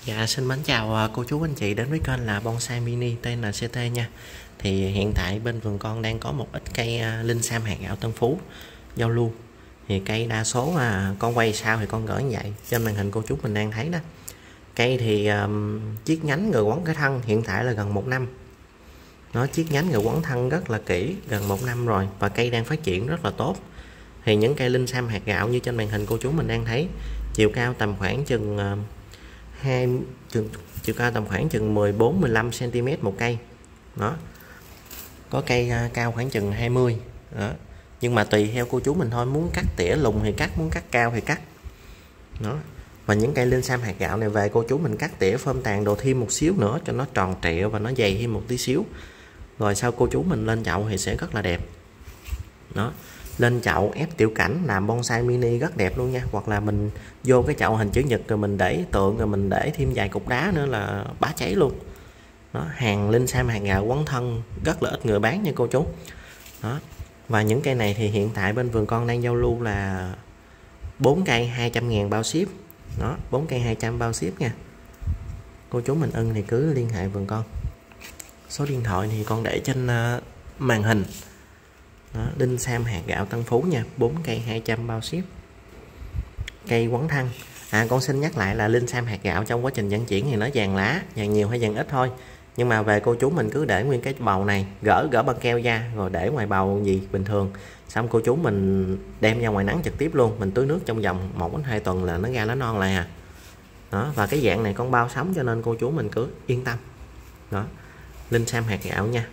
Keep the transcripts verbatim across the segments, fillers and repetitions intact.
Dạ, xin mến chào à, cô chú anh chị đến với kênh là Bonsai Mini tên là xê tê nha. Thì hiện tại bên vườn con đang có một ít cây à, linh sam hạt gạo Tân Phú giao lưu. Thì cây đa số à, con quay sau thì con gửi như vậy trên màn hình cô chú mình đang thấy đó. Cây thì um, chiết nhánh rồi quấn cái thân hiện tại là gần một năm. Nó chiết nhánh rồi quấn thân rất là kỹ, gần một năm rồi, và cây đang phát triển rất là tốt. Thì những cây linh sam hạt gạo như trên màn hình cô chú mình đang thấy, chiều cao tầm khoảng chừng uh, hai chiều, chiều cao tầm khoảng chừng mười bốn mười lăm xăng ti mét một cây đó, có cây uh, cao khoảng chừng hai mươi đó. Nhưng mà tùy theo cô chú mình thôi, muốn cắt tỉa lùng thì cắt, muốn cắt cao thì cắt đó. Và những cây linh sam hạt gạo này về cô chú mình cắt tỉa phơm tàn đồ thêm một xíu nữa cho nó tròn trịa và nó dày thêm một tí xíu, rồi sau cô chú mình lên chậu thì sẽ rất là đẹp đó. Lên chậu ép tiểu cảnh làm bonsai mini rất đẹp luôn nha. Hoặc là mình vô cái chậu hình chữ nhật rồi mình để tượng, rồi mình để thêm vài cục đá nữa là bá cháy luôn đó. Hàng linh sam hạt gạo quấn thân rất là ít người bán nha cô chú đó. Và những cây này thì hiện tại bên vườn con đang giao lưu là bốn cây hai trăm ngàn bao ship đó, bốn cây hai trăm bao ship nha. Cô chú mình ưng thì cứ liên hệ vườn con, số điện thoại thì con để trên uh, màn hình đó. Linh sam hạt gạo Tân Phú nha, bốn cây hai trăm bao ship, cây quấn thân. À, con xin nhắc lại là linh sam hạt gạo trong quá trình vận chuyển thì nó vàng lá, vàng nhiều hay vàng ít thôi, nhưng mà về cô chú mình cứ để nguyên cái bầu này, gỡ gỡ băng keo ra rồi để ngoài bầu gì bình thường, xong cô chú mình đem ra ngoài nắng trực tiếp luôn, mình tưới nước trong vòng một đến hai tuần là nó ra lá non lại à đó. Và cái dạng này con bao sống cho nên cô chú mình cứ yên tâm đó. Linh sam hạt gạo nha,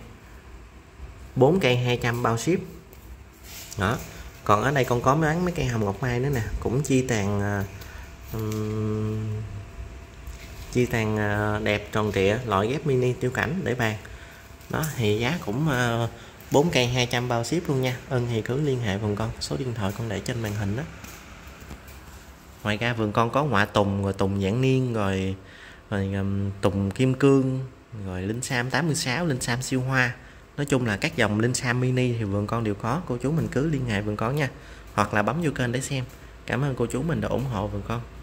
bốn cây hai trăm bao ship đó. Còn ở đây con có bán mấy cây hồng ngọc mai nữa nè, cũng chi tàn um, chi tàn uh, đẹp tròn trịa, loại ghép mini tiêu cảnh để bàn đó. Thì giá cũng uh, bốn cây hai trăm bao ship luôn nha. Ưng thì cứ liên hệ vườn con, số điện thoại con để trên màn hình đó. Ngoài ra vườn con có ngoại tùng, rồi tùng dạng niên, rồi, rồi um, tùng kim cương, rồi linh sam tám mươi sáu, linh sam siêu hoa. Nói chung là các dòng linh sam mini thì vườn con đều có, cô chú mình cứ liên hệ vườn con nha, hoặc là bấm vô kênh để xem. Cảm ơn cô chú mình đã ủng hộ vườn con.